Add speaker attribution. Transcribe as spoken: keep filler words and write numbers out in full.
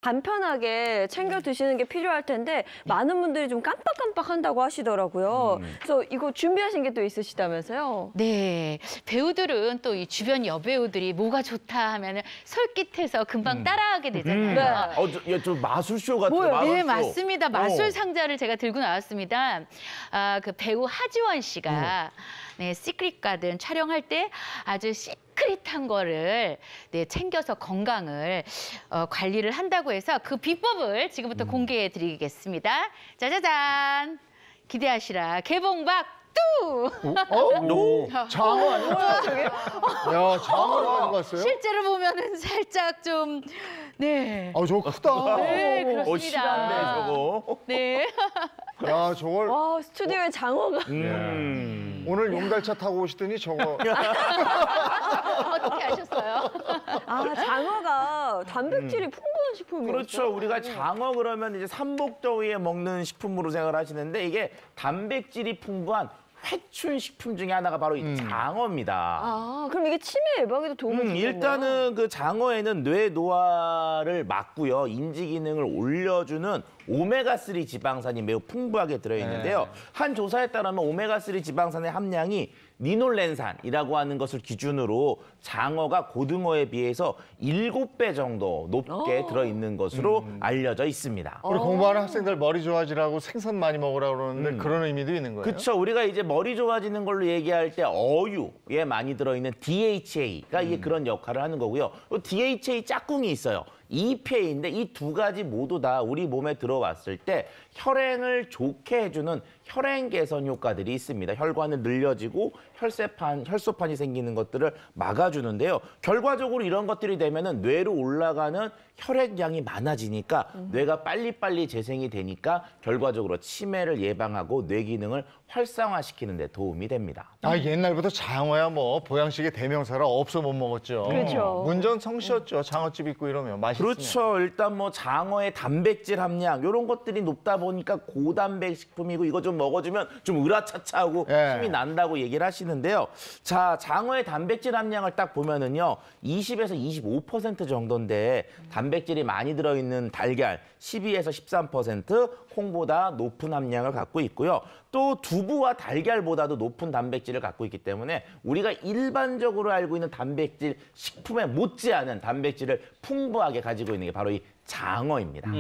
Speaker 1: 간편하게 챙겨 드시는 게 필요할 텐데 많은 분들이 좀 깜빡깜빡한다고 하시더라고요. 음. 그래서 이거 준비하신 게 또 있으시다면서요?
Speaker 2: 네, 배우들은 또 이 주변 여배우들이 뭐가 좋다 하면은 솔깃해서 금방 음. 따라하게 되잖아요.
Speaker 3: 음. 네. 어, 저, 저 마술쇼 같은
Speaker 2: 뭐요?
Speaker 3: 마술쇼.
Speaker 2: 네, 맞습니다. 마술 상자를 제가 들고 나왔습니다. 아, 그 배우 하지원 씨가 음. 네, 시크릿 가든 촬영할 때 아주 시크릿한 거를 네, 챙겨서 건강을 어, 관리를 한다고 해서 그 비법을 지금부터 음. 공개해 드리겠습니다. 짜자잔! 기대하시라. 개봉박 뚜!
Speaker 4: 어? 오, 장어 아니야? 저게? 야, 장어를 가지고 왔어요?
Speaker 2: 실제로 보면은 살짝 좀 네.
Speaker 4: 아, 저거 크다.
Speaker 2: 네, 그렇습니다.
Speaker 3: 어, 실한데 저거.
Speaker 2: 네.
Speaker 4: 야, 저걸
Speaker 1: 와, 스튜디오에 장어가.
Speaker 3: 음.
Speaker 4: 오늘 용달차 타고 오시더니 저거.
Speaker 2: 어떻게 아셨어요?
Speaker 1: 아, 장어가 단백질이 음. 풍부한 식품이에요.
Speaker 3: 그렇죠. 우리가 장어 그러면 이제 삼복더위에 먹는 식품으로 생각하시는데 이게 단백질이 풍부한 회춘 식품 중에 하나가 바로 이 음. 장어입니다.
Speaker 1: 아, 그럼 이게 치매 예방에도 도움이
Speaker 3: 음,
Speaker 1: 되겠네요.
Speaker 3: 일단은 그 장어에는 뇌 노화를 막고요. 인지 기능을 올려주는 오메가삼 지방산이 매우 풍부하게 들어있는데요. 네. 한 조사에 따르면 오메가삼 지방산의 함량이 니놀렌산이라고 하는 것을 기준으로 장어가 고등어에 비해서 일곱 배 정도 높게 오. 들어있는 것으로 음. 알려져 있습니다.
Speaker 4: 우리 공부하는 학생들 머리 좋아지라고 생선 많이 먹으라고 그러는데 음. 그런 의미도 있는 거예요?
Speaker 3: 그렇죠. 우리가 이제 머리 좋아지는 걸로 얘기할 때 어유에 많이 들어있는 디에이치에이가 음. 이게 그런 역할을 하는 거고요. 디에이치에이 짝꿍이 있어요. 이피에이인데 이 두 가지 모두 다 우리 몸에 들어왔을 때 혈행을 좋게 해주는 혈행 개선 효과들이 있습니다. 혈관을 늘려지고 혈세판, 혈소판이 생기는 것들을 막아주는데요. 결과적으로 이런 것들이 되면은 뇌로 올라가는 혈액량이 많아지니까 음. 뇌가 빨리빨리 재생이 되니까 결과적으로 치매를 예방하고 뇌 기능을 활성화시키는 데 도움이 됩니다.
Speaker 4: 아, 옛날부터 장어야 뭐 보양식의 대명사라 없어 못 먹었죠.
Speaker 1: 그렇죠.
Speaker 4: 문전성시였죠. 장어집 있고 이러면 맛있으면.
Speaker 3: 그렇죠. 일단 뭐 장어의 단백질 함량 이런 것들이 높다 보니까 고단백 식품이고 이거 좀 먹어주면 좀 으라차차하고 예. 힘이 난다고 얘기를 하시는데요. 자, 장어의 단백질 함량을 딱 보면은요. 이십에서 이십오 퍼센트 정도인데 단백질이 많이 들어있는 달걀 십이에서 십삼 퍼센트 콩보다 높은 함량을 갖고 있고요. 또 두부와 달걀보다도 높은 단백질을 갖고 있기 때문에 우리가 일반적으로 알고 있는 단백질 식품에 못지않은 단백질을 풍부하게 가지고 있는 게 바로 이 장어입니다.